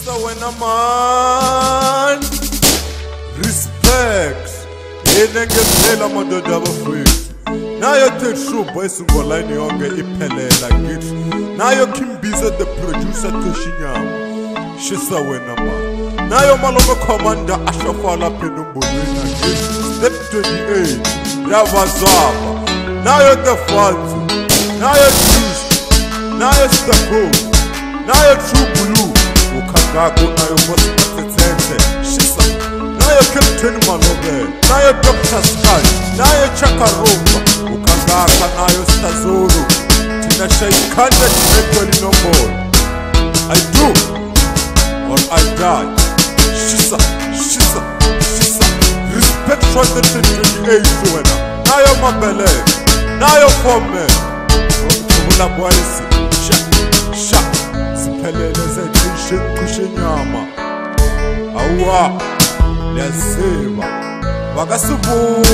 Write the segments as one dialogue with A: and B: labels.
A: Shisa when a man respect. Enengezela madoda bafethu. Nayo Teshu boys ngolani yonke iphelela ngithi. Nayo Kimbiza the producer Toshinyama. Shisa when a man. Nayo Malonga commander Ashafala Penumbulina ngithi. Step 28. Yavazaba. Nayo the Fancy. Nayo Juice. Nayo Stako. Nayo True Blue. Ukagago nayo Bosi Shisa. Nayo Captain Manobe, nayo Dr. Sky, nayo Chakarumba, Ukangaka nayo Stazuru, Tina Shaikanda Tinekoli no more. I do, or I die. Shisa, Shisa, Shisa. Respect for the 28 Zuena. Nayo Mabele, nayo Fome, Ula Boysi, Sha, Sipelele Zetishin Kushinyama. Awa. Yasema Wakasubuye.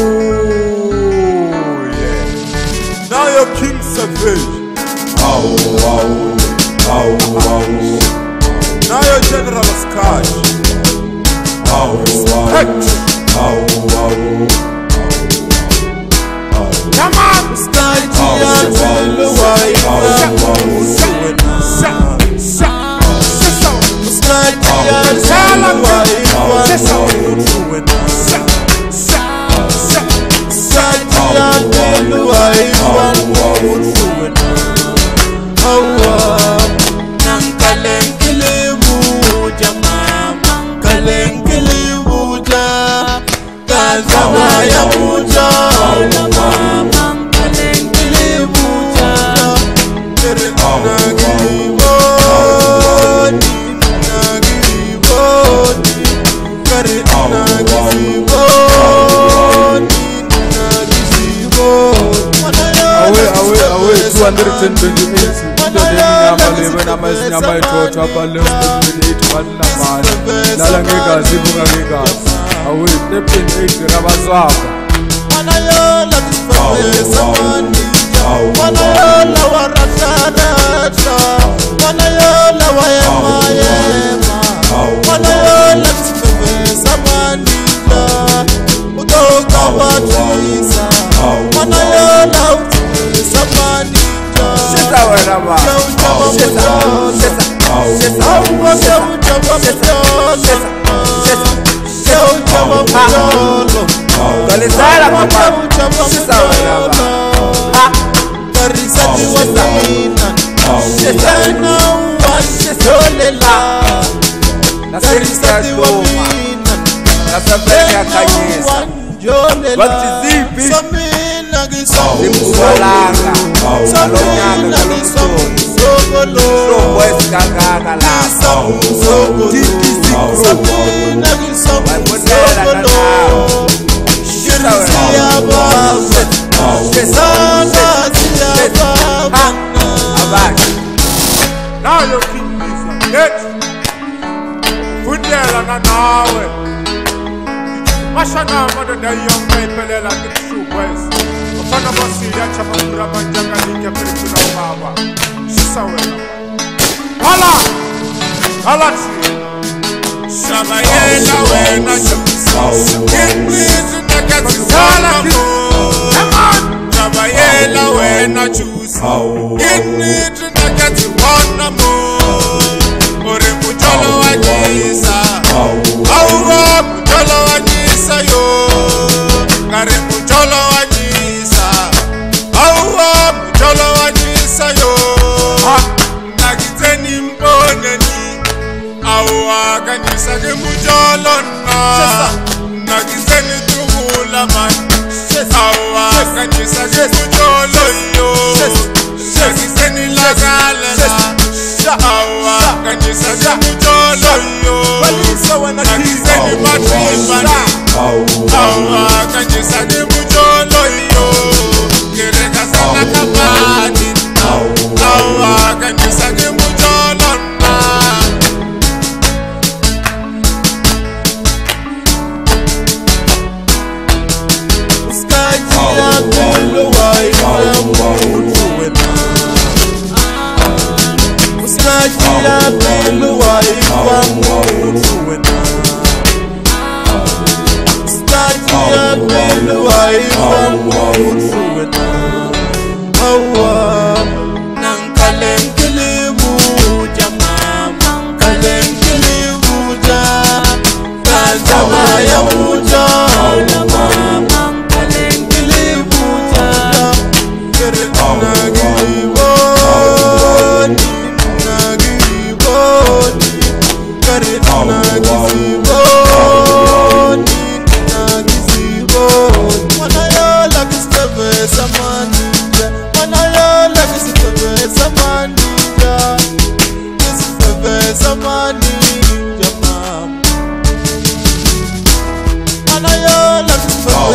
A: Now your King Savage. Now your General Sky. Respect. Come on, Sky.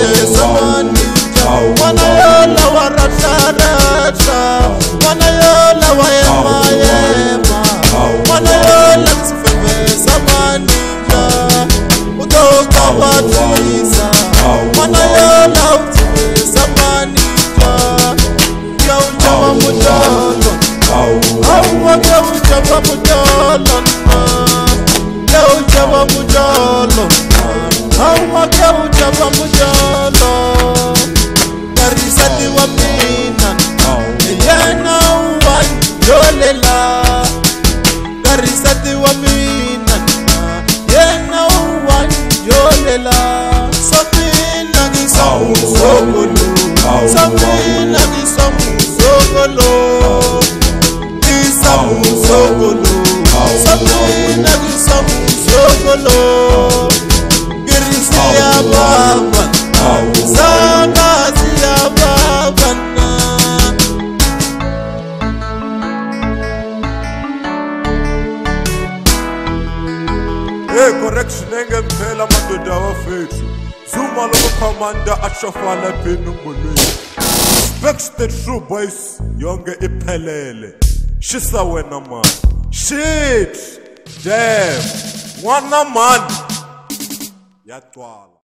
B: samanija wana yola waratarata wana yola wayema wana yola tifeme samanija utoka batisa wana yola tifeme samanija ya ujama mujalo awa ya ujama mujalo ya ujama mujalo awa ya ujama mujalo karisati wa mina yana wanjolela karisati wa mina yana wanjolela samina gisamu sogolo samina gisamu sogolo gisamu sogolo samina gisamu sogolo girisi ya baba sakazi ya baba na
A: correction engempela madoda wafethu zuma lokukhomanda ashofala benungolweni specs the true boys yonke iphelele shisa wena man shit damn wana man yaqwala